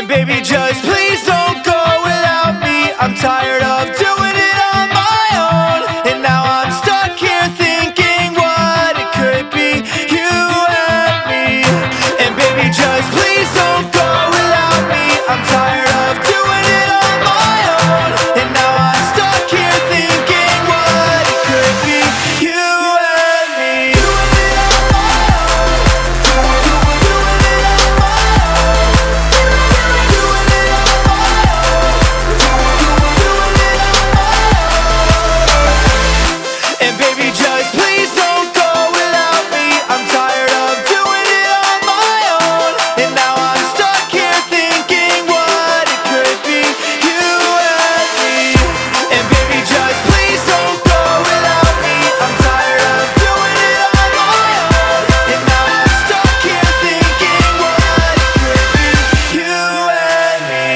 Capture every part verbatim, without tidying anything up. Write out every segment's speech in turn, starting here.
baby, just please don't go without me. I'm tired of doing it on my own, and now I'm stuck here thinking what it could be, you and me. And baby, just please don't go without me. I'm tired of doing it on my own, and now I'm stuck here thinking what it could be, you and me. Doing it on my own, doing, doing, doing it on my own, doing it on my own, doing, doing, doing it on my own. And baby, just please don't go without me. I'm tired of doing it on my own, and now I'm stuck here thinking what it could be, you and me. And baby, just please don't go without me. I'm tired of doing it on my own, and now I'm stuck here thinking what it could be, you and me.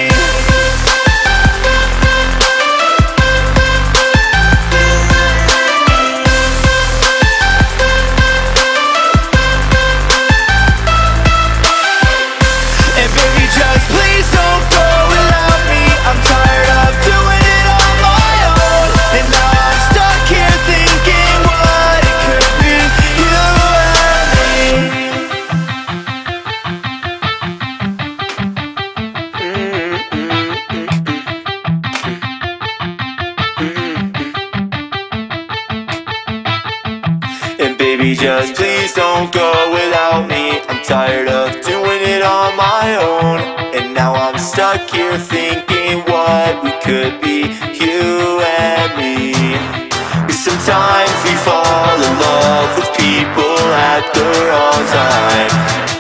And baby, just please don't go without me. I'm tired of doing it on my own, and now I'm stuck here thinking what it could be, you and me. And baby, just please don't go without me. I'm tired of doing it on my own, and now I'm stuck here thinking what we could be, you and me. 'Cause sometimes we fall in love with people at the wrong time.